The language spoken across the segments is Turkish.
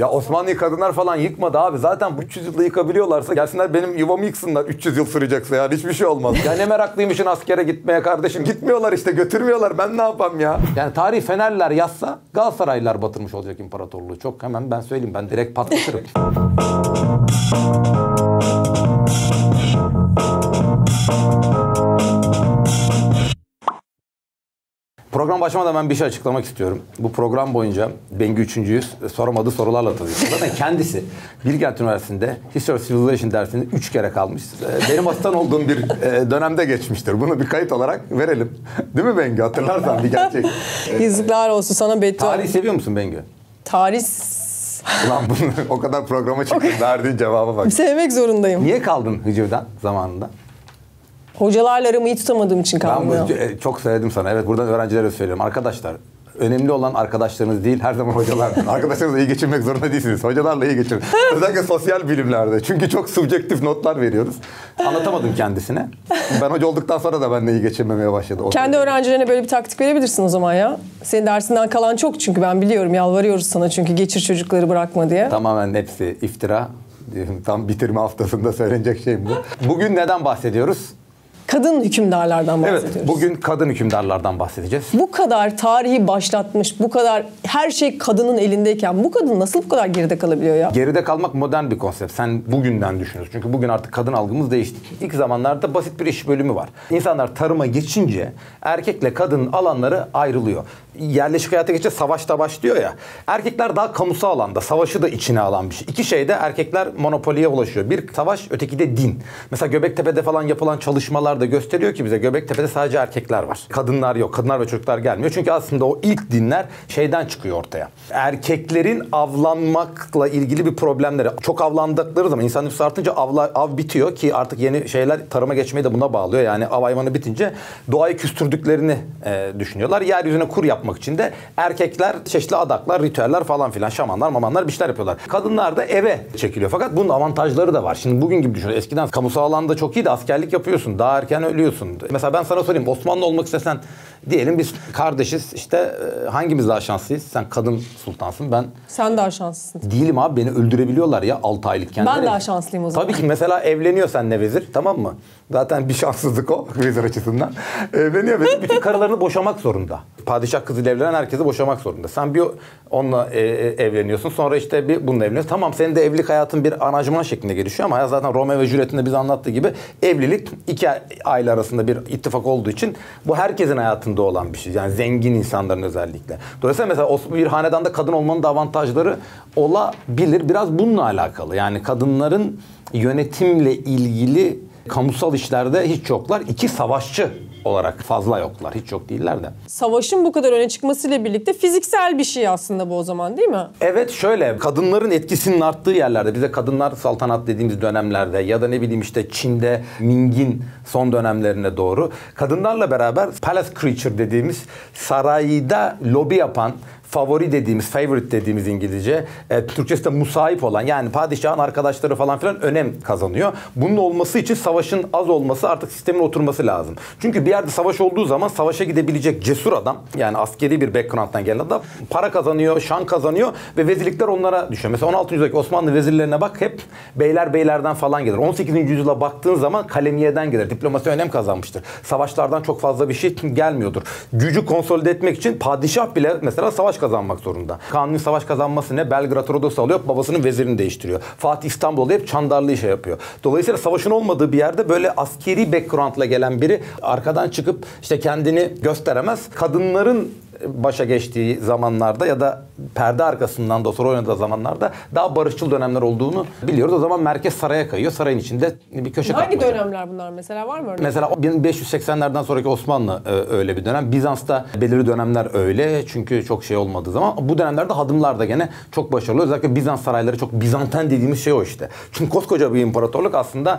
Ya Osmanlı'yı kadınlar falan yıkmadı abi. Zaten bu 300 yılda yıkabiliyorlarsa gelsinler benim yuvamı yıksınlar 300 yıl sürecekse yani hiçbir şey olmaz. Ya ne meraklıymışsın askere gitmeye kardeşim. Gitmiyorlar işte, götürmüyorlar. Ben ne yapayım ya? Yani tarih Fenerliler yazsa Galatasaraylılar batırmış olacak imparatorluğu. Çok hemen ben söyleyeyim, ben direkt patlatırım. Program başlamadan ben bir şey açıklamak istiyorum. Bu program boyunca Bengü Üçüncüyüz soramadığı sorularla tanıyorsun. Zaten kendisi Bilkent Üniversitesi'nde History of Civilization dersinde 3 kere kalmış. Benim asistan olduğum bir dönemde geçmiştir. Bunu bir kayıt olarak verelim. Değil mi Bengü? Hatırlarsan bir gerçek. Yazıklar olsun sana beddua. Tarih seviyor musun Bengü? Tarih... Ulan bunu o kadar programa çıktın, verdiğin cevaba bak. Sevmek zorundayım. Niye kaldın Hıcıv'dan zamanında? Hocalarla aramı iyi tutamadığım için kalmıyor. Ben çok söyledim sana. Evet, buradan öğrencilere söylüyorum. Arkadaşlar, önemli olan arkadaşlarınız değil, her zaman hocalar. Arkadaşlarınızla iyi geçirmek zorunda değilsiniz. Hocalarla iyi geçirin. Özellikle sosyal bilimlerde. Çünkü çok subjektif notlar veriyoruz. Anlatamadım kendisine. Ben hoca olduktan sonra da benimle iyi geçirmemeye başladı. Kendi öğrencilerine böyle bir taktik verebilirsin o zaman ya. Senin dersinden kalan çok çünkü ben biliyorum. Yalvarıyoruz sana çünkü geçir çocukları bırakma diye. Tamamen hepsi iftira. Tam bitirme haftasında söylenecek şey bu. Bugün neden bahsediyoruz? Kadın hükümdarlardan bahsediyoruz. Evet, bugün kadın hükümdarlardan bahsedeceğiz. Bu kadar tarihi başlatmış, bu kadar her şey kadının elindeyken bu kadın nasıl bu kadar geride kalabiliyor ya? Geride kalmak modern bir konsept. Sen bugünden düşünüyorsun. Çünkü bugün artık kadın algımız değişti. İlk zamanlarda basit bir iş bölümü var. İnsanlar tarıma geçince erkekle kadının alanları ayrılıyor. Yerleşik hayata geçince savaşta başlıyor ya. Erkekler daha kamusal alanda, savaşı da içine alan bir şey. İki şeyde erkekler monopoliye ulaşıyor. Bir savaş, öteki de din. Mesela Göbektepe'de falan yapılan çalışmalar da gösteriyor ki bize Göbektepe'de sadece erkekler var. Kadınlar yok. Kadınlar ve çocuklar gelmiyor. Çünkü aslında o ilk dinler şeyden çıkıyor ortaya. Erkeklerin avlanmakla ilgili bir problemleri. Çok avlandıkları zaman insan nüfusu artınca av bitiyor ki artık yeni şeyler tarıma geçmeyi de buna bağlıyor. Yani av hayvanı bitince doğayı küstürdüklerini düşünüyorlar. Yeryüzüne kur yapmak için de erkekler çeşitli adaklar, ritüeller falan filan, şamanlar, mamanlar bir şeyler yapıyorlar. Kadınlar da eve çekiliyor. Fakat bunun avantajları da var. Şimdi bugün gibi düşün. Eskiden kamusal alanda çok iyi de askerlik yapıyorsun. Daha erken ölüyorsun. Mesela ben sana sorayım. Osmanlı olmak istesen, diyelim biz kardeşiz. İşte hangimiz daha şanslıyız? Sen kadın sultansın. Ben... Sen daha şanslısın. Değilim abi. Beni öldürebiliyorlar ya 6 aylıkken. Ben daha şanslıyım o zaman. Tabii ki mesela evleniyor seninle vezir. Tamam mı? Zaten bir şanssızlık o vezir açısından. Evleniyor vezir. Bütün karılarını boşamak zorunda. Padişah kızıyla evlenen herkesi boşamak zorunda. Sen bir onunla evleniyorsun. Sonra işte bir bununla evleniyorsun. Tamam, senin de evlilik hayatın bir aranjman şeklinde gelişiyor ama zaten Romeo ve Juliet'in de bize anlattığı gibi evlilik iki aile arasında bir ittifak olduğu için bu herkesin hayatında olan bir şey. Yani zengin insanların özellikle. Dolayısıyla mesela bir hanedanda kadın olmanın da avantajları olabilir. Biraz bununla alakalı. Yani kadınların yönetimle ilgili kamusal işlerde hiç yoklar. İki, savaşçı olarak fazla yoklar. Hiç yok değiller de. Savaşın bu kadar öne çıkmasıyla birlikte fiziksel bir şey aslında bu o zaman, değil mi? Evet, şöyle kadınların etkisinin arttığı yerlerde, bize kadınlar saltanat dediğimiz dönemlerde ya da ne bileyim işte Çin'de Ming'in son dönemlerine doğru kadınlarla beraber palace creature dediğimiz sarayda lobi yapan, favori dediğimiz, favorite dediğimiz İngilizce, Türkçesi de musahip olan, yani padişahın arkadaşları falan filan önem kazanıyor. Bunun olması için savaşın az olması, artık sistemin oturması lazım. Çünkü bir yerde savaş olduğu zaman savaşa gidebilecek cesur adam, yani askeri bir background'dan gelen adam para kazanıyor, şan kazanıyor ve vezirlikler onlara düşüyor. Mesela 16. yüzyıldaki Osmanlı vezirlerine bak, hep beylerden falan gelir. 18. yüzyıla baktığın zaman kalemiyeden gelir. Diplomasi önem kazanmıştır. Savaşlardan çok fazla bir şey gelmiyordur. Gücü konsolide etmek için padişah bile mesela savaş kazanmak zorunda. Kanuni savaş kazanması ne? Belgrad Rodos'u alıyor, babasının vezirini değiştiriyor. Fatih İstanbul'da hep Çandarlı işe yapıyor. Dolayısıyla savaşın olmadığı bir yerde böyle askeri background'la gelen biri arkadan çıkıp işte kendini gösteremez. Kadınların başa geçtiği zamanlarda ya da perde arkasından da sonra oynadığı zamanlarda daha barışçıl dönemler olduğunu biliyoruz. O zaman merkez saraya kayıyor. Sarayın içinde bir köşe Hangi kapmaca. dönemler bunlar mesela, var mı örnek? Mesela 1580'lerden sonraki Osmanlı öyle bir dönem. Bizans'ta belirli dönemler öyle. Çünkü çok şey olmadığı zaman. Bu dönemlerde hadımlar da gene çok başarılı. Özellikle Bizans sarayları çok Bizanten dediğimiz şey o işte. Çünkü koskoca bir imparatorluk aslında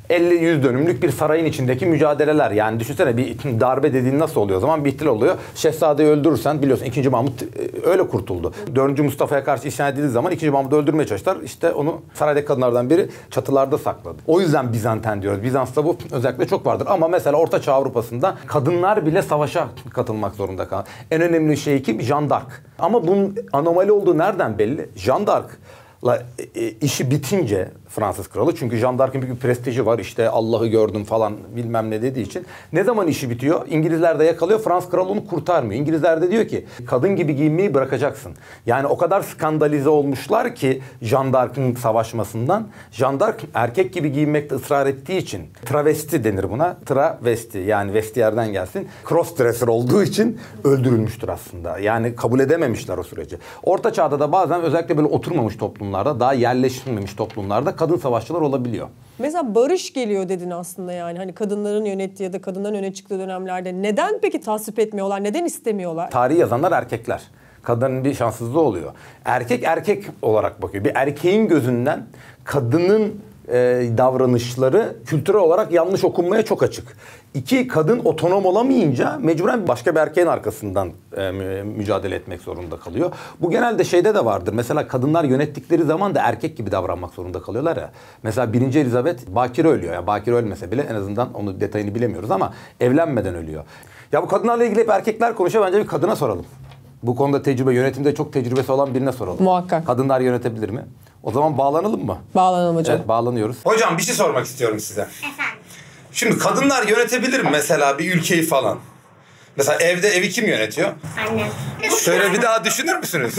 50-100 dönümlük bir sarayın içindeki mücadeleler. Yani düşünsene bir darbe dediğin nasıl oluyor o zaman? Bir ihtilal oluyor. Şehzadeyi öldürürsen biliyorsun 2. Mahmut öyle kurtuldu. 4. Mustafa'ya karşı isyan edildiği zaman 2. Mahmut'u öldürmeye çalıştılar. İşte onu saraydaki kadınlardan biri çatılarda sakladı. O yüzden Bizanten diyoruz. Bizans'ta bu özellikle çok vardır. Ama mesela Orta Çağ Avrupa'sında kadınlar bile savaşa katılmak zorunda kaldı. En önemli şey kim? Jeanne d'Arc. Ama bunun anomali olduğu nereden belli? Jeanne d'Arc'la işi bitince Fransız kralı, çünkü Jeanne d'Arc'ın bir prestiji var, işte Allah'ı gördüm falan bilmem ne dediği için. Ne zaman işi bitiyor? İngilizler de yakalıyor, Fransız kralı onu kurtarmıyor. İngilizler de diyor ki kadın gibi giyinmeyi bırakacaksın. Yani o kadar skandalize olmuşlar ki Jeanne d'Arc'ın savaşmasından. Jeanne d'Arc erkek gibi giyinmekte ısrar ettiği için, travesti denir buna. Travesti, yani vestiyerden gelsin. Crossdresser olduğu için öldürülmüştür aslında. Yani kabul edememişler o süreci. Orta Çağ'da da bazen özellikle böyle oturmamış toplumlarda, daha yerleşmemiş toplumlarda kadın savaşçılar olabiliyor. Mesela barış geliyor dedin aslında yani. Hani kadınların yönettiği ya da kadınların öne çıktığı dönemlerde. Neden peki tasvip etmiyorlar? Neden istemiyorlar? Tarihi yazanlar erkekler. Kadının bir şanssızlığı oluyor. Erkek olarak bakıyor. Bir erkeğin gözünden kadının davranışları kültürel olarak yanlış okunmaya çok açık. İki, kadın otonom olamayınca mecburen başka bir erkeğin arkasından mücadele etmek zorunda kalıyor. Bu genelde şeyde de vardır. Mesela kadınlar yönettikleri zaman da erkek gibi davranmak zorunda kalıyorlar ya. Mesela 1. Elizabeth bakire ölüyor. Yani bakire ölmese bile en azından onu detayını bilemiyoruz ama evlenmeden ölüyor. Ya bu kadınlarla ilgili hep erkekler konuşuyor. Bence bir kadına soralım. Bu konuda yönetimde çok tecrübesi olan birine soralım. Muhakkak. Kadınlar yönetebilir mi? O zaman bağlanalım mı? Bağlanalım hocam. Evet, bağlanıyoruz. Hocam bir şey sormak istiyorum size. Efendim? Şimdi kadınlar yönetebilir mi mesela bir ülkeyi falan? Mesela evi kim yönetiyor? Annem. Şöyle bir daha düşünür müsünüz?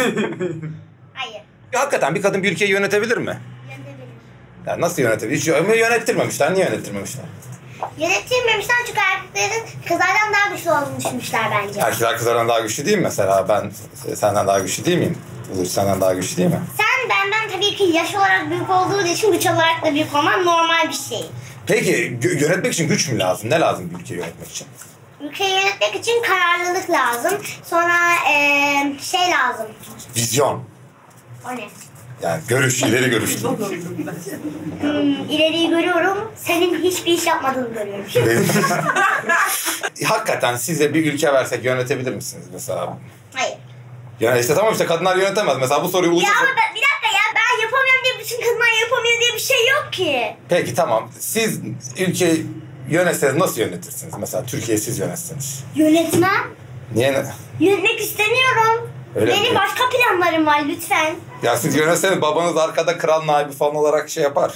Hayır. Hakikaten bir kadın bir ülkeyi yönetebilir mi? Yönetebilir. Yani nasıl yönetebilir? Hiç yönettirmemişler. Niye yönettirmemişler? Yönetilmemişler çünkü erkeklerin kızlardan daha güçlü olduğunu düşünmüşler bence. Erkekler kızlardan daha güçlü değil mi mesela? Ben senden daha güçlü değil miyim? Uluç senden daha güçlü değil mi? Sen benden tabii ki yaş olarak büyük olduğu için güç olarak da büyük olman normal bir şey. Peki yönetmek için güç mü lazım? Ne lazım bir ülkeyi yönetmek için? Ülkeyi yönetmek için kararlılık lazım. Sonra şey lazım. Vizyon. O ne? Yani ileri görüş. İleriyi görüyorum. Senin hiçbir iş yapmadığını görüyorum. Hakikaten size bir ülke versek yönetebilir misiniz mesela? Hayır. Yani işte tamam, işte kadınlar yönetemez. Mesela bu soruyu Ya ama bir dakika ya, ben yapamıyorum diye bütün kadınlar yapamıyor diye bir şey yok ki. Peki tamam. Siz ülkeyi yönetseniz nasıl yönetirsiniz? Mesela Türkiye'yi siz yönetseniz. Yönetmem. Niye? Yönetmek istemiyorum. Öyle Benim mi? başka planlarım var lütfen. Ya siz yönetseniz babanız arkada kral naibi falan olarak şey yapar.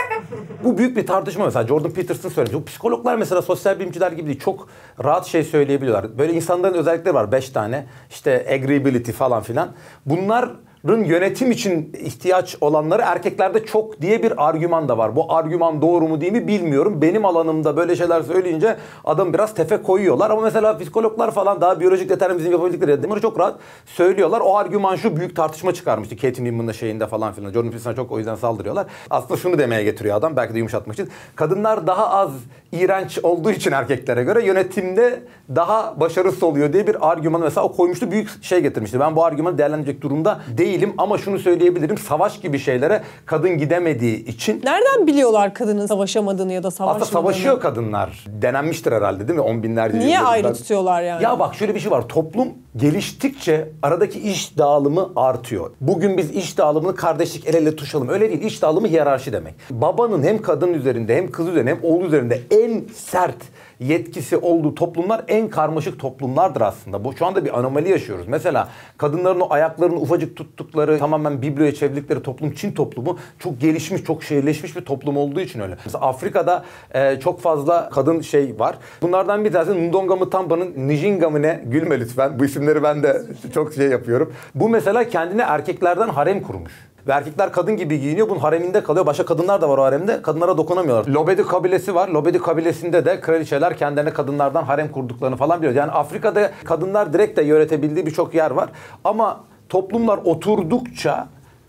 Bu büyük bir tartışma mesela. Jordan Peterson söylemiş. Bu psikologlar mesela sosyal bilimciler gibi değil. Çok rahat şey söyleyebiliyorlar. Böyle insanların özellikleri var. 5 tane. İşte agreeability falan filan. Bunların yönetim için ihtiyaç olanları erkeklerde çok diye bir argüman da var. Bu argüman doğru mu değil mi bilmiyorum. Benim alanımda böyle şeyler söyleyince adam biraz tefe koyuyorlar. Ama mesela psikologlar falan daha biyolojik determinizm yapabildikleri bunları çok rahat söylüyorlar. O argüman şu, büyük tartışma çıkarmıştı. Katie Newman'ın şeyinde falan filan. Jordan Peterson'a çok o yüzden saldırıyorlar. Aslında şunu demeye getiriyor adam. Belki de yumuşatmak için. Kadınlar daha az iğrenç olduğu için erkeklere göre yönetimde daha başarısız oluyor diye bir argüman mesela o koymuştu. Büyük şey getirmişti. Ben bu argümanı değerlendirecek durumda değilim ama şunu söyleyebilirim. Savaş gibi şeylere kadın gidemediği için. Nereden biliyorlar kadının savaşamadığını ya da savaşmadığını? Aslında savaşıyor kadınlar. Denenmiştir herhalde değil mi? 10 binlerce. Niye ayrı tutuyorlar yani? Ya bak şöyle bir şey var. Toplum geliştikçe aradaki iş dağılımı artıyor. Bugün biz iş dağılımını kardeşlik, el ele tutuşalım. Öyle değil. İş dağılımı hiyerarşi demek. Babanın hem kadın üzerinde hem kız üzerinde hem oğlu üzerinde en sert yetkisi olduğu toplumlar en karmaşık toplumlardır aslında. Bu şu anda bir anomali yaşıyoruz. Mesela kadınların o ayaklarını ufacık tuttukları, tamamen bibloya çevirdikleri toplum, Çin toplumu çok gelişmiş, çok şehirleşmiş bir toplum olduğu için öyle. Mesela Afrika'da çok fazla kadın şey var. Bunlardan bir tanesi Ndonga Mutamba'nın Njinga mı ne? Gülme lütfen. Bu isimleri ben de çok şey yapıyorum. Bu mesela kendine erkeklerden harem kurmuş. Ve erkekler kadın gibi giyiniyor. Bunun hareminde kalıyor. Başka kadınlar da var o haremde. Kadınlara dokunamıyorlar. Lobedi kabilesi var. Lobedi kabilesinde de kraliçeler kendilerine kadınlardan harem kurduklarını falan biliyor. Yani Afrika'da kadınlar direkt de yönetebildiği birçok yer var. Ama toplumlar oturdukça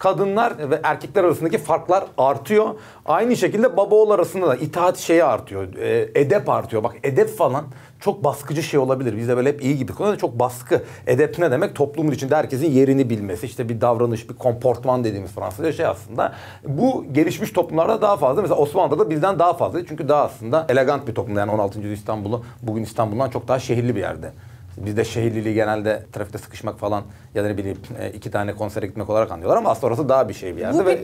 kadınlar ve erkekler arasındaki farklar artıyor. Aynı şekilde baba oğul arasında da itaat şeyi artıyor. Edep artıyor. Bak edep falan çok baskıcı şey olabilir. Bizde böyle hep iyi gibi konuşuyoruz. Çok baskı. Edep ne demek? Toplumun içinde herkesin yerini bilmesi. İşte bir davranış, bir komportman dediğimiz Fransızca şey aslında. Bu gelişmiş toplumlarda daha fazla. Mesela Osmanlı'da da bizden daha fazla. Çünkü daha aslında elegant bir toplum. Yani 16. yüzyıl İstanbul'u bugün İstanbul'dan çok daha şehirli bir yerde. Bizde şehirliliği genelde trafikte sıkışmak falan ya da ne bileyim 2 tane konsere gitmek olarak anlıyorlar ama aslında orası daha bir şey bir yerde.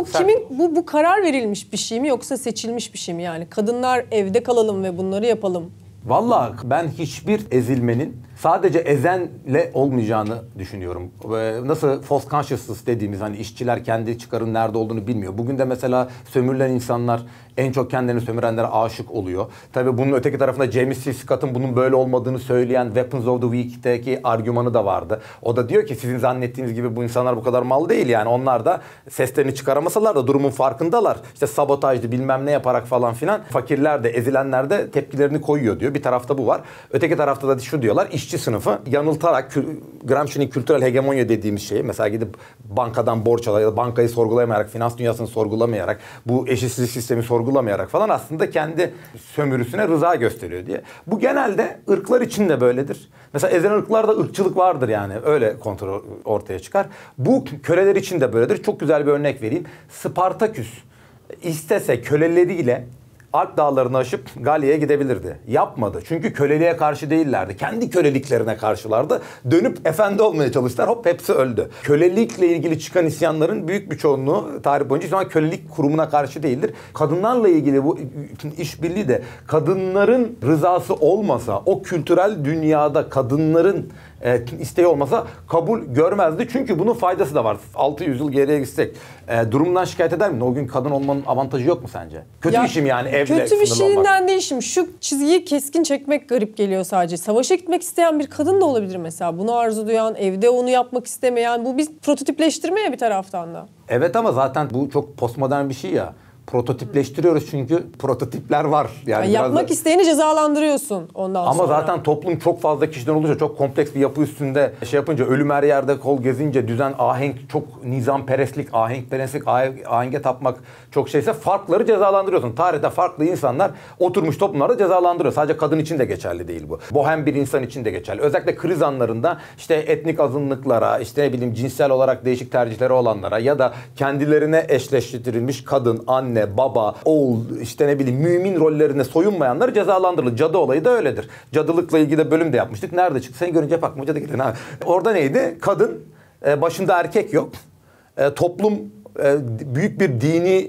Bu karar verilmiş bir şey mi yoksa seçilmiş bir şey mi yani? Kadınlar evde kalalım ve bunları yapalım. Vallahi ben hiçbir ezilmenin sadece ezenle olmayacağını düşünüyorum. Nasıl false consciousness dediğimiz hani işçiler kendi çıkarın nerede olduğunu bilmiyor. Bugün de mesela sömürülen insanlar en çok kendilerini sömürenlere aşık oluyor. Tabii bunun öteki tarafında James C. Scott'ın bunun böyle olmadığını söyleyen Weapons of the Week'teki argümanı da vardı. O da diyor ki sizin zannettiğiniz gibi bu insanlar bu kadar mal değil yani. Onlar da seslerini çıkaramasalar da durumun farkındalar. İşte sabotajlı bilmem ne yaparak falan filan fakirler de ezilenler de tepkilerini koyuyor diyor. Bir tarafta bu var. Öteki tarafta da şu diyorlar işçi sınıfı yanıltarak Gramsci'nin kültürel hegemonya dediğimiz şeyi mesela gidip bankadan borç alarak ya da bankayı sorgulamayarak, finans dünyasını sorgulamayarak, bu eşitsizlik sistemi sorgulamayarak falan aslında kendi sömürüsüne rıza gösteriyor diye. Bu genelde ırklar için de böyledir. Mesela ezilen ırklarda ırkçılık vardır yani. Öyle kontrol ortaya çıkar. Bu köleler için de böyledir. Çok güzel bir örnek vereyim. Spartaküs istese köleleriyle Alp dağlarını aşıp Galya'ya gidebilirdi. Yapmadı. Çünkü köleliğe karşı değillerdi. Kendi köleliklerine karşılardı. Dönüp efendi olmaya çalıştılar. Hop hepsi öldü. Kölelikle ilgili çıkan isyanların büyük bir çoğunluğu tarih boyunca hiçbir zaman kölelik kurumuna karşı değildir. Kadınlarla ilgili bu işbirliği de kadınların rızası olmasa, o kültürel dünyada kadınların isteği olmasa kabul görmezdi. Çünkü bunun faydası da var. 600 yıl geriye gitsek durumdan şikayet eder miydin? O gün kadın olmanın avantajı yok mu sence? Kötü bir şey mi yani evle kötü bir sınırlı olmak? şeyinden değil şimdi. Şu çizgiyi keskin çekmek garip geliyor sadece. Savaşa gitmek isteyen bir kadın da olabilir mesela. Bunu arzu duyan, evde onu yapmak istemeyen. Bu bir prototipleştirme ya bir taraftan da. Evet ama zaten bu çok postmodern bir şey ya. Prototipleştiriyoruz çünkü prototipler var. Yani yapmak isteyeni cezalandırıyorsun ondan sonra. Ama zaten toplum çok fazla kişiden olunca çok kompleks bir yapı üstünde şey yapınca ölüm her yerde kol gezince düzen ahenk çok nizamperestlik, ahenkperestlik, ahenge tapmak çok şeyse farkları cezalandırıyorsun. Tarihte farklı insanlar oturmuş toplumlarda cezalandırıyor. Sadece kadın için de geçerli değil bu. Bohem bir insan için de geçerli. Özellikle kriz anlarında işte etnik azınlıklara, işte ne bileyim cinsel olarak değişik tercihleri olanlara ya da kendilerine eşleştirilmiş kadın, anne, baba, oğul, işte ne bileyim mümin rollerine soyunmayanlar cezalandırılır. Cadı olayı da öyledir. Cadılıkla ilgili de bölüm de yapmıştık. Nerede çıktı? Seni görünce bakma cadı gidin ha. Orada neydi? Kadın, başında erkek yok. Toplum büyük bir dini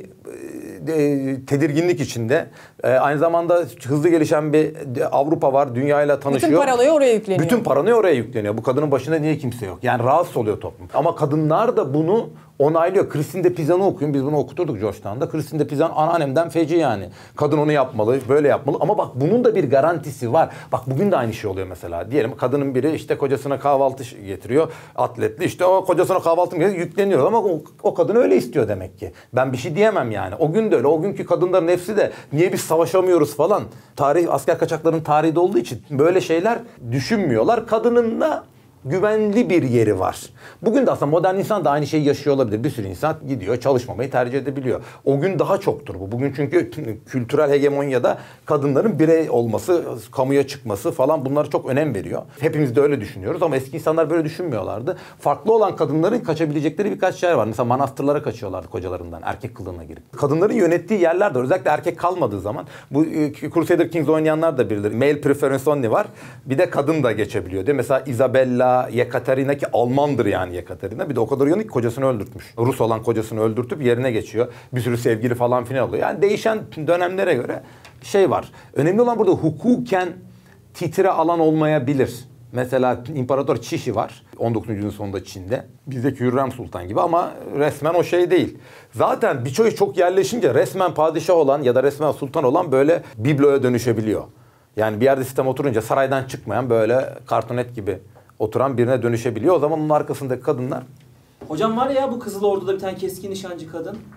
tedirginlik içinde. Aynı zamanda hızlı gelişen bir Avrupa var. Dünyayla tanışıyor. Bütün paranoya oraya yükleniyor. Bütün paranoya oraya yükleniyor. Bu kadının başında niye kimse yok? Yani rahatsız oluyor toplum. Ama kadınlar da bunu onaylıyor. Christine de Pizan'ı okuyun. Biz bunu okuturduk Georgetown'da. Christine de Pizan anneannemden feci yani. Kadın onu yapmalı, böyle yapmalı. Ama bak bunun da bir garantisi var. Bak bugün de aynı şey oluyor mesela. Diyelim kadının biri işte kocasına kahvaltı getiriyor. Atletli işte o kocasına kahvaltı yükleniyor ama o kadın öyle istiyor demek ki. Ben bir şey diyemem yani. O gün de öyle. O günkü kadınların hepsi de niye biz savaşamıyoruz falan. Tarih, asker kaçaklarının tarihi de olduğu için böyle şeyler düşünmüyorlar. Kadının da güvenli bir yeri var. Bugün de aslında modern insan da aynı şeyi yaşıyor olabilir. Bir sürü insan gidiyor çalışmamayı tercih edebiliyor. O gün daha çoktur bu. Bugün çünkü kültürel hegemonyada kadınların birey olması, kamuya çıkması falan bunlara çok önem veriyor. Hepimiz de öyle düşünüyoruz ama eski insanlar böyle düşünmüyorlardı. Farklı olan kadınların kaçabilecekleri birkaç yer var. Mesela manastırlara kaçıyorlardı kocalarından erkek kılığına girip. Kadınların yönettiği yerler de özellikle erkek kalmadığı zaman bu Crusader Kings oynayanlar da bilir. Male preference only var. Bir de kadın da geçebiliyor değil mi? Mesela Isabella, Yekaterina ki Almandır yani Yekaterina. Bir de o kadar uyanık ki kocasını öldürtmüş. Rus olan kocasını öldürtüp yerine geçiyor. Bir sürü sevgili falan filan oluyor. Yani değişen dönemlere göre şey var. Önemli olan burada hukuken titre alan olmayabilir. Mesela İmparator Çişi var. 19. yüzyılın sonunda Çin'de. Bizdeki Hürrem Sultan gibi ama resmen o şey değil. Zaten birçoğu çok yerleşince resmen padişah olan ya da resmen sultan olan böyle bibloya dönüşebiliyor. Yani bir yerde sistem oturunca saraydan çıkmayan böyle kartonet gibi oturan birine dönüşebiliyor. O zaman onun arkasındaki kadınlar... Hocam var ya bu Kızıl Ordu'da bir tane keskin nişancı kadın.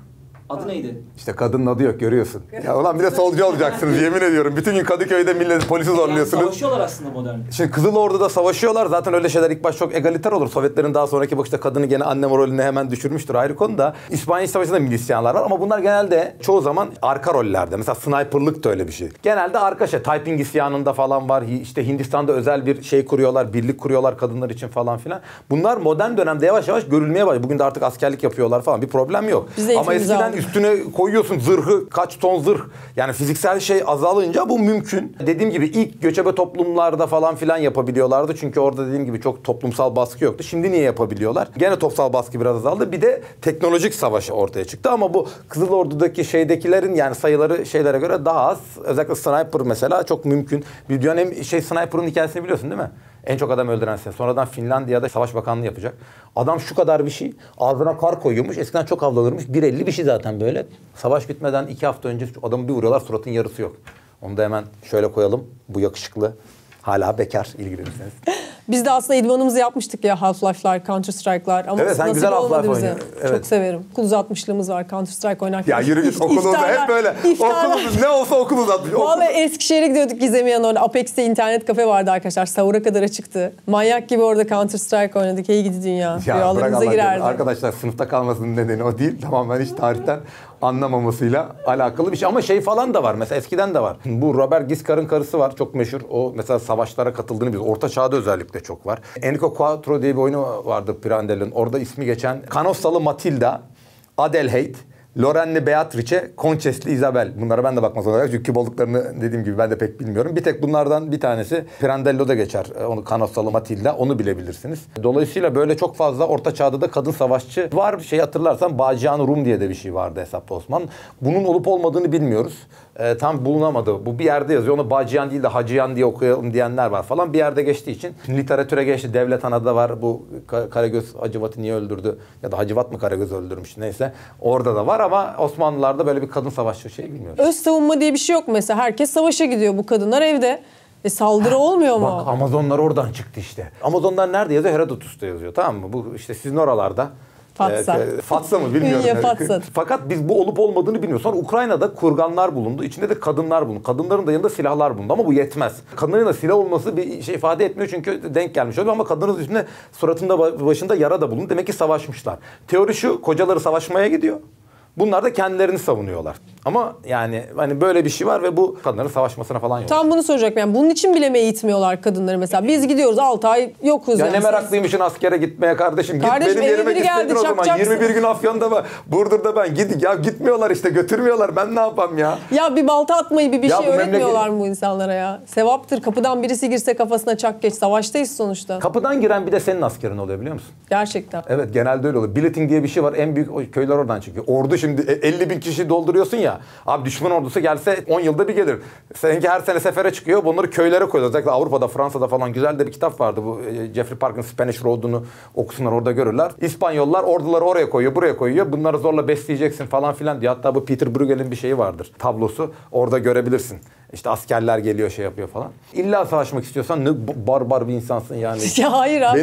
Adı neydi? İşte kadının adı yok, görüyorsun. Ya ulan bir de solcu olacaksınız yemin ediyorum. Bütün gün Kadıköy'de millet polisi zorluyorsunuz. Savaşıyorlar aslında modernde. Şimdi Kızılordu'da savaşıyorlar. Zaten öyle şeyler ilk baş çok egaliter olur. Sovyetlerin daha sonraki bakışta kadını gene anne rolüne hemen düşürmüştür, ayrı konu da. İspanya Savaşı'nda milisyanlar var ama bunlar genelde çoğu zaman arka rollerde. Mesela sniperlık da öyle bir şey. Genelde arka şey. Taiping isyanında falan var. İşte Hindistan'da özel bir şey kuruyorlar. Birlik kuruyorlar kadınlar için falan filan. Bunlar modern dönemde yavaş yavaş görülmeye başlıyor. Bugün de artık askerlik yapıyorlar falan. Bir problem yok. Ama eskiden üstüne koyuyorsun zırhı, kaç ton zırh. Yani fiziksel şey azalınca bu mümkün. Dediğim gibi ilk göçebe toplumlarda falan filan yapabiliyorlardı. Çünkü orada dediğim gibi çok toplumsal baskı yoktu. Şimdi niye yapabiliyorlar? Gene toplumsal baskı biraz azaldı. Bir de teknolojik savaş ortaya çıktı. Ama bu Kızılordu'daki şeydekilerin yani sayıları şeylere göre daha az. Özellikle sniper mesela çok mümkün. Bir dönem sniper'ın hikayesini biliyorsun değil mi? En çok adam öldüren sen. Sonradan Finlandiya'da savaş bakanlığı yapacak. Adam şu kadar bir şey. Ağzına kar koyuyormuş. Eskiden çok avlanırmış. 1.50 bir şey zaten böyle. Savaş bitmeden 2 hafta önce adamı bir vuruyorlar. Suratın yarısı yok. Onu da hemen şöyle koyalım. Bu yakışıklı. Hala bekar, ilgilenirseniz. Biz de aslında idmanımızı yapmıştık ya, Half-Life'lar, Counter Strike'lar. Ama evet, sen güzel Half-Life oynuyorsun. Evet. Çok severim. Okul uzatmışlığımız var Counter Strike oynarken. Ya yürü git okulunuzda hep böyle. Okulunuz ne olsa okul uzatmış. Vallahi Eskişehir'e gidiyorduk Gizemiyan orada. Apex'te internet kafe vardı arkadaşlar. Sahura kadar açıktı. Manyak gibi orada Counter Strike oynadık. Hey gidi dünya. Rüyalarımıza girerdi. Arkadaşlar sınıfta kalmasının nedeni o değil. Tamamen hiç tarihten anlamamasıyla alakalı bir şey. Ama şey falan da var. Mesela eskiden de var. Bu Robert Giscard'ın karısı var. Çok meşhur. O mesela savaşlara katıldığını biz. Orta Çağ'da özellikle çok var. Enrico Quattro diye bir oyunu vardı Pirandello'nun. Orada ismi geçen Canossalı Matilda, Adelheid, Lorenli Beatrice, Conchesli Isabel. Bunlara ben de bakmak zorundayım. Çünkü kim olduklarını dediğim gibi ben de pek bilmiyorum. Bir tek bunlardan bir tanesi Pirandello'da geçer. Onu Canossalı Matilda. Onu bilebilirsiniz. Dolayısıyla böyle çok fazla Orta Çağ'da da kadın savaşçı var. Hatırlarsan Bağcıyan Rum diye de bir şey vardı hesapta Osman. Bunun olup olmadığını bilmiyoruz. Tam bulunamadı. Bu bir yerde yazıyor. Onu Bağcıyan değil de Hacıyan diye okuyalım diyenler var falan. Bir yerde geçtiği için literatüre geçti. Devlet Ana'da var. Bu Karagöz Hacivat'ı niye öldürdü? Ya da Hacivat mı Karagöz öldürmüş? Neyse. Orada da var ama Osmanlılar'da böyle bir kadın savaşçı şey bilmiyoruz. Öz savunma diye bir şey yok mesela. Herkes savaşa gidiyor. Bu kadınlar evde. Saldırı olmuyor mu? Bak Amazonlar oradan çıktı işte. Amazonlar nerede yazıyor? Herodotus'ta yazıyor. Tamam mı? Bu işte sizin oralarda. Fatsa. Fatsa mı bilmiyorum. Ünye Fatsa. Fakat biz bu olup olmadığını bilmiyoruz. Sonra Ukrayna'da kurganlar bulundu. İçinde de kadınlar bulundu. Kadınların da yanında silahlar bulundu ama bu yetmez. Kadınların da silah olması bir şey ifade etmiyor çünkü denk gelmiş oluyor ama kadınların üstünde suratında başında yara da bulundu. Demek ki savaşmışlar. Teori şu, kocaları savaşmaya gidiyor. Bunlar da kendilerini savunuyorlar. Ama yani hani böyle bir şey var ve bu kadınların savaşmasına falan yok. Tam bunu soracaktım. Yani bunun için bile mi eğitmiyorlar kadınları mesela? Biz gidiyoruz 6 ay yokuz. Ya yani. Ne meraklıymışsın askere gitmeye kardeşim. Kardeşim, git benim yerime gitseydin o zaman. 21 gün Afyon'da mı? Burdur'da ben. Ya gitmiyorlar işte, götürmüyorlar. Ben ne yapayım ya? Ya bir balta atmayı bir şey öğretmiyorlar mı bu insanlara ya? Sevaptır. Kapıdan birisi girse kafasına çak geç. Savaştayız sonuçta. Kapıdan giren bir de senin askerin oluyor biliyor musun? Gerçekten. Evet, genelde öyle oluyor. Billeting diye bir şey var. En büyük köyler oradan çıkıyor. Ordu şimdi 50 bin kişi dolduruyorsun ya. Abi düşman ordusu gelse 10 yılda bir gelir. Seninki her sene sefere çıkıyor. Bunları köylere koyuyorlar. Özellikle Avrupa'da, Fransa'da falan güzel de bir kitap vardı. Bu Jeffrey Park'ın Spanish Road'unu okusunlar, orada görürler. İspanyollar orduları oraya koyuyor, buraya koyuyor. Bunları zorla besleyeceksin falan filan diye. Hatta bu Peter Bruegel'in bir şeyi vardır. Tablosu. Orada görebilirsin. İşte askerler geliyor şey yapıyor falan. İlla savaşmak istiyorsan ne barbar bir insansın yani. Ya hayır abi.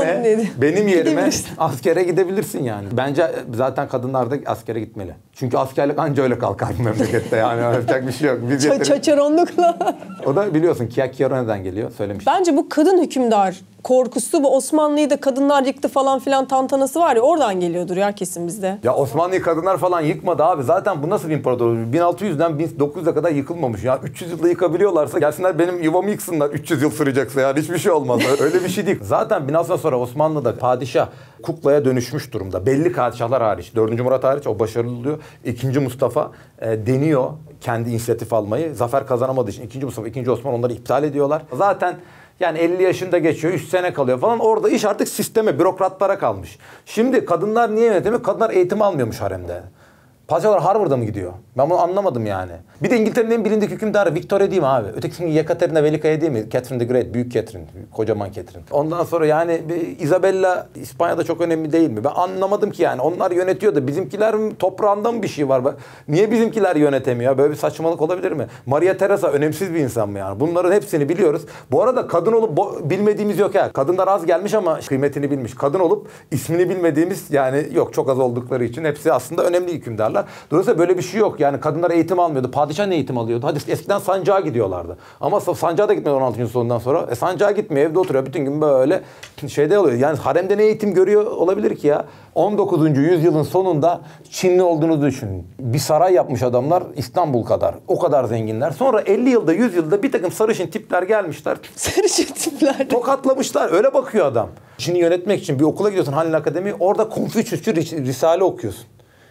Benim yerime askere gidebilirsin yani. Bence zaten kadınlar da askere gitmeli. Çünkü askerlik anca öyle kalkar bu memlekette yani. Yapacak bir şey yok. Çaçaronlukla. O da biliyorsun Chiaro neden geliyor söylemiştim. Bence bu kadın hükümdar korkusu bu Osmanlı'yı da kadınlar yıktı falan filan tantanası var ya, oradan geliyordur ya kesin bizde. Ya Osmanlı'yı kadınlar falan yıkmadı abi. Zaten bu nasıl bir imparatorluk? 1600'den 1900'e kadar yıkılmamış. Ya 300 yılda yıkabiliyorlarsa gelsinler benim yuvamı yıksınlar 300 yıl sürecekse yani hiçbir şey olmaz. Öyle bir şey değil. Zaten 1000 sene sonra Osmanlı'da padişah kuklaya dönüşmüş durumda. Belli padişahlar hariç. 4. Murat hariç o başarılı oluyor. 2. Mustafa deniyor kendi inisiyatif almayı. Zafer kazanamadığı için 2. Mustafa, 2. Osman onları iptal ediyorlar. Zaten yani 50 yaşında geçiyor, 3 sene kalıyor falan. Orada iş artık sisteme, bürokratlara kalmış. Şimdi kadınlar niye yönetemiyor? Kadınlar eğitim almıyormuş haremde. Padişahlar Harvard'a mı gidiyor? Ben bunu anlamadım yani. Bir de İngiltere'nin en bilindik hükümdarı Victoria değil mi abi? Ötekisinin Yekaterina Velikaya değil mi? Catherine the Great, Büyük Catherine, kocaman Catherine. Ondan sonra yani Isabella İspanya'da çok önemli değil mi? Ben anlamadım ki yani. Onlar yönetiyor da bizimkiler toprağında mı bir şey var? Niye bizimkiler yönetemiyor? Böyle bir saçmalık olabilir mi? Maria Teresa önemsiz bir insan mı yani? Bunların hepsini biliyoruz. Bu arada kadın olup bilmediğimiz yok ya. Kadınlar az gelmiş ama kıymetini bilmiş. Kadın olup ismini bilmediğimiz yani yok, çok az oldukları için hepsi aslında önemli hükümdarlar. yaparlar. Dolayısıyla böyle bir şey yok. Yani kadınlar eğitim almıyordu. Padişah ne eğitim alıyordu? Hadi eskiden sancağa gidiyorlardı. Ama sancağa da gitmiyor 16. sonundan sonra. Sancağa gitmiyor. Evde oturuyor. Bütün gün böyle şeyde oluyor. Yani haremde ne eğitim görüyor olabilir ki ya? 19. yüzyılın sonunda Çinli olduğunu düşünün. Bir saray yapmış adamlar İstanbul kadar. O kadar zenginler. Sonra 50 yılda 100 yılda bir takım sarışın tipler gelmişler. Sarışın tipler. Tokatlamışlar. Öyle bakıyor adam. Çin'i yönetmek için bir okula gidiyorsun Hanil Akademi. Orada Konfüçyüsçü Risale okuyorsun.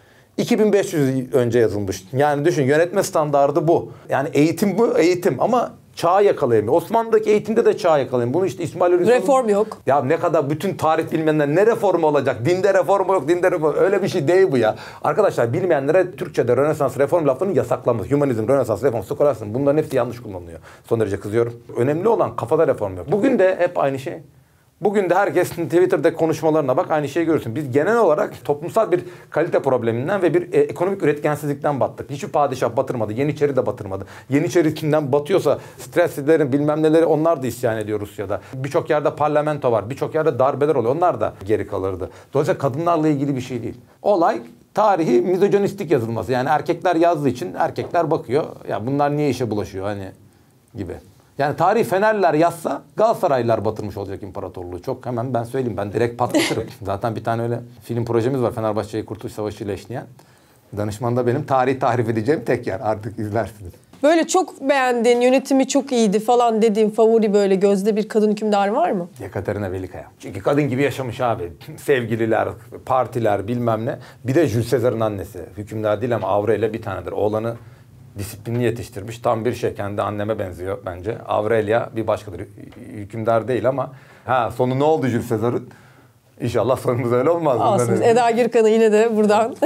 2500 önce yazılmış. Yani düşün yönetme standardı bu. Yani eğitim bu eğitim ama çağı yakalayamıyor. Osmanlı'daki eğitimde de çağı yakalayamıyor. Bunu işte İsmail Hulusi... Reform yok. Ya ne kadar bütün tarih bilmeyenler ne reformu olacak? Dinde reformu yok, dinde reformu. Öyle bir şey değil bu ya. Arkadaşlar bilmeyenlere Türkçe'de Rönesans reform laflarının yasaklanması. Hümanizm, Rönesans, reform, skolasyon bunların hepsi yanlış kullanılıyor. Son derece kızıyorum. Önemli olan kafada reform yok. Bugün de hep aynı şey. Bugün de herkesin Twitter'da konuşmalarına bak aynı şeyi görürsün. Biz genel olarak toplumsal bir kalite probleminden ve bir ekonomik üretkensizlikten battık. Hiçbir padişah batırmadı. Yeniçeri de batırmadı. Yeniçeri kimden batıyorsa streslilerin bilmem neleri onlar da isyan ediyor Rusya'da. Birçok yerde parlamento var. Birçok yerde darbeler oluyor. Onlar da geri kalırdı. Dolayısıyla kadınlarla ilgili bir şey değil. Olay tarihi mizojinistik yazılması. Yani erkekler yazdığı için erkekler bakıyor. Ya bunlar niye işe bulaşıyor hani gibi. Yani tarihi Fenerliler yazsa Galatasaraylılar batırmış olacak imparatorluğu. Çok hemen ben söyleyeyim. Ben direkt patlatırım. Zaten bir tane öyle film projemiz var. Fenerbahçe'yi Kurtuluş Savaşı ile eşleyen. Danışman da benim tarihi tahrif edeceğim tek yer. Artık izlersiniz. Böyle çok beğendiğin, yönetimi çok iyiydi falan dediğin favori böyle gözde bir kadın hükümdar var mı? Yekaterina Velikaya. Çünkü kadın gibi yaşamış abi. Sevgililer, partiler bilmem ne. Bir de Jules Caesar'ın annesi. Hükümdar değil ama Aurelya bir tanedir. Oğlanı disiplinli yetiştirmiş. Tam bir şey. Kendi anneme benziyor bence. Aurelya bir başkadır. Hükümdar değil ama. Sonu ne oldu Jules Caesar'ın? İnşallah sonumuz öyle olmaz. Olsun. Eda Gürkan'a yine de buradan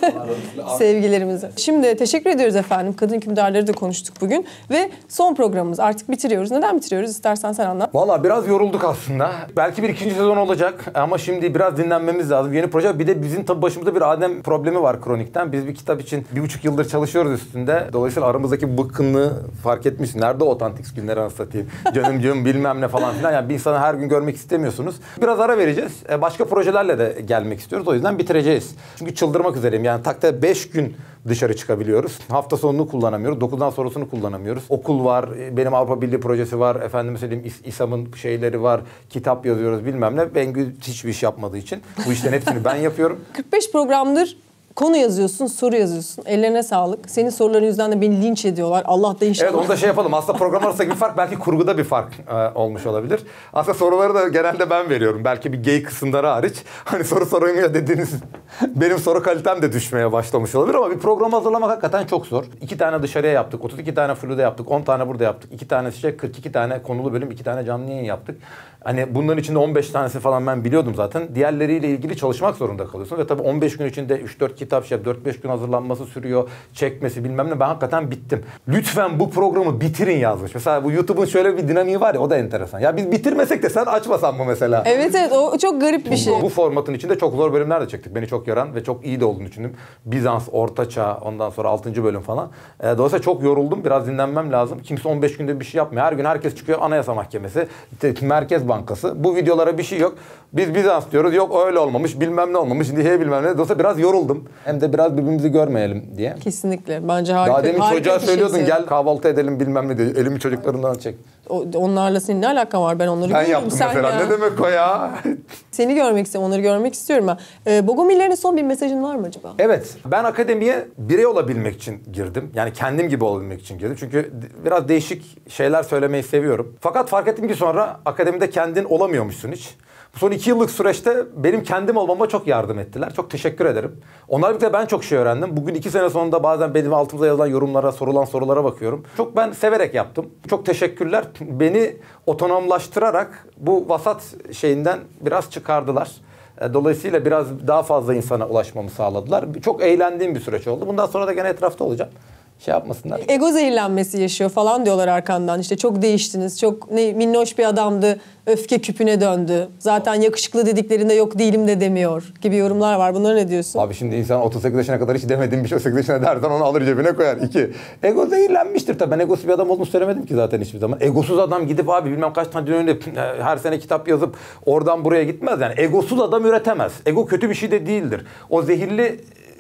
sevgilerimizi. Şimdi teşekkür ediyoruz efendim. Kadın hükümdarları da konuştuk bugün. Ve son programımız artık bitiriyoruz. Neden bitiriyoruz? İstersen sen anlat. Valla biraz yorulduk aslında. Belki bir ikinci sezon olacak ama şimdi biraz dinlenmemiz lazım. Yeni proje. Bir de bizim tabii başımızda bir Adem problemi var kronikten. Biz bir kitap için 1,5 yıldır çalışıyoruz üstünde. Dolayısıyla aramızdaki bıkkınlığı fark etmişsin. Nerede o otantik günleri anlatayım? Canımcığım bilmem ne falan filan. Yani bir insanı her gün görmek istemiyorsunuz. Biraz ara vereceğiz. Başka projelerle de gelmek istiyoruz. O yüzden bitireceğiz. Çünkü çıldırmak üzereyim. Yani takta 5 gün dışarı çıkabiliyoruz. Hafta sonunu kullanamıyoruz. 9'dan sonrasını kullanamıyoruz. Okul var. Benim Avrupa Birliği projesi var. Efendim söyleyeyim İSAM'ın şeyleri var. Kitap yazıyoruz bilmem ne. Bengü hiçbir iş yapmadığı için bu işlerin hepsini ben yapıyorum. 45 programdır konu yazıyorsun, soru yazıyorsun. Ellerine sağlık. Senin soruların yüzünden de beni linç ediyorlar. Allah da inşallah. Evet onu da şey yapalım. Aslında program arasındaki bir fark belki kurguda bir fark olmuş olabilir. Aslında soruları da genelde ben veriyorum. Belki bir gay kısımları hariç. Hani soru sormuyor dediğiniz benim soru kalitem de düşmeye başlamış olabilir ama bir program hazırlamak hakikaten çok zor. 2 tane dışarıya yaptık. 32 tane Flu'da yaptık. 10 tane burada yaptık. 2 tane 42 tane konulu bölüm, 2 tane canlı yayın yaptık. Hani bunların içinde 15 tanesi falan ben biliyordum zaten. Diğerleriyle ilgili çalışmak zorunda kalıyorsun. Ve tabii 15 gün içinde 3-4 kitap 4-5 gün hazırlanması sürüyor. Çekmesi bilmem ne. Ben hakikaten bittim. Lütfen bu programı bitirin yazmış. Mesela bu YouTube'un şöyle bir dinamiği var ya o da enteresan. Ya biz bitirmesek de sen açmasan mı mesela? Evet o çok garip bir şey. Bu formatın içinde çok zor bölümler de çektik. Beni çok yaran ve çok iyi de olduğunu düşündüm. Bizans, Ortaçağ, ondan sonra 6. bölüm falan. Dolayısıyla çok yoruldum. Biraz dinlenmem lazım. Kimse 15 günde bir şey yapmıyor. Her gün herkes çıkıyor. Anayasa Mahkemesi, Merkez Bankası. Bu videolara bir şey yok. Biz Bizans diyoruz. Yok öyle olmamış. Bilmem ne olmamış. Diye bilmem ne. Dolayısıyla biraz yoruldum. Hem de biraz birbirimizi görmeyelim diye. Kesinlikle. Bence harika. Daha demin çocuğa söylüyordun şey gel kahvaltı edelim bilmem ne diye. Elimi çocuklarından çek. Onlarla senin ne alakan var? Ben onları Ben görüyorum. yaptım Sen mesela. ya. Ne demek o ya? Seni görmek istiyorum. Onları görmek istiyorum ben. Bogomillerine son bir mesajın var mı acaba? Evet. Ben akademiye birey olabilmek için girdim. Yani kendim gibi olabilmek için girdim. Çünkü biraz değişik şeyler söylemeyi seviyorum. Fakat fark ettim ki sonra akademide kendin olamıyormuşsun hiç. Bu son 2 yıllık süreçte benim kendim olmama çok yardım ettiler. Çok teşekkür ederim. Onlar birlikte ben çok şey öğrendim. Bugün 2 sene sonunda bazen benim altımıza yazılan yorumlara, sorulan sorulara bakıyorum. Çok ben severek yaptım. Çok teşekkürler. Beni otonomlaştırarak bu vasat şeyinden biraz çıkardılar. Dolayısıyla biraz daha fazla insana ulaşmamı sağladılar. Çok eğlendiğim bir süreç oldu. Bundan sonra da gene etrafta olacağım. Şey yapmasınlar. Ego zehirlenmesi yaşıyor falan diyorlar arkandan. İşte çok değiştiniz. Çok minnoş bir adamdı. Öfke küpüne döndü. Zaten yakışıklı dediklerinde yok değilim de demiyor gibi yorumlar var. Bunlara ne diyorsun? Abi şimdi insan 38 yaşına kadar hiç demediğim bir şey 38 yaşına dersen onu alır cebine koyar. 2. Ego zehirlenmiştir tabii. Ben egosuz bir adam olduğunu söylemedim ki zaten hiçbir zaman. Egosuz adam gidip abi bilmem kaç tane önünde her sene kitap yazıp oradan buraya gitmez. Yani egosuz adam üretemez. Ego kötü bir şey de değildir. O zehirli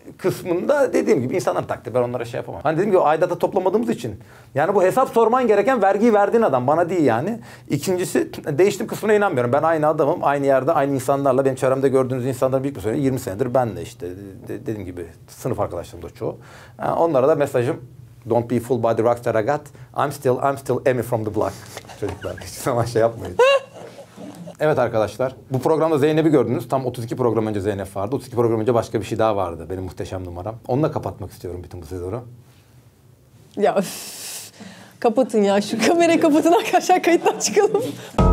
kısmında dediğim gibi insanların takdiri, ben onlara şey yapamam. Hani dediğim gibi aidatı toplamadığımız için. Yani bu hesap sorman gereken vergiyi verdiğin adam, bana değil yani. İkincisi, değiştim kısmına inanmıyorum. Ben aynı adamım, aynı yerde, aynı insanlarla. Benim çevremde gördüğünüz insanlar büyük bir sorun. 20 senedir ben de işte dediğim gibi sınıf arkadaşlarım da çoğu. Yani onlara da mesajım, don't be fooled by the rocks that I got. I'm still Emmy from the block. Çocuklar hiç zaman şey yapmayın. Evet arkadaşlar, bu programda Zeynep'i gördünüz. Tam 32 program önce Zeynep vardı. 32 program önce başka bir şey daha vardı. Benim muhteşem numaram. Onunla kapatmak istiyorum bütün bu sezonu. Ya kapatın ya, şu kamerayı kapatın arkadaşlar, kayıttan çıkalım.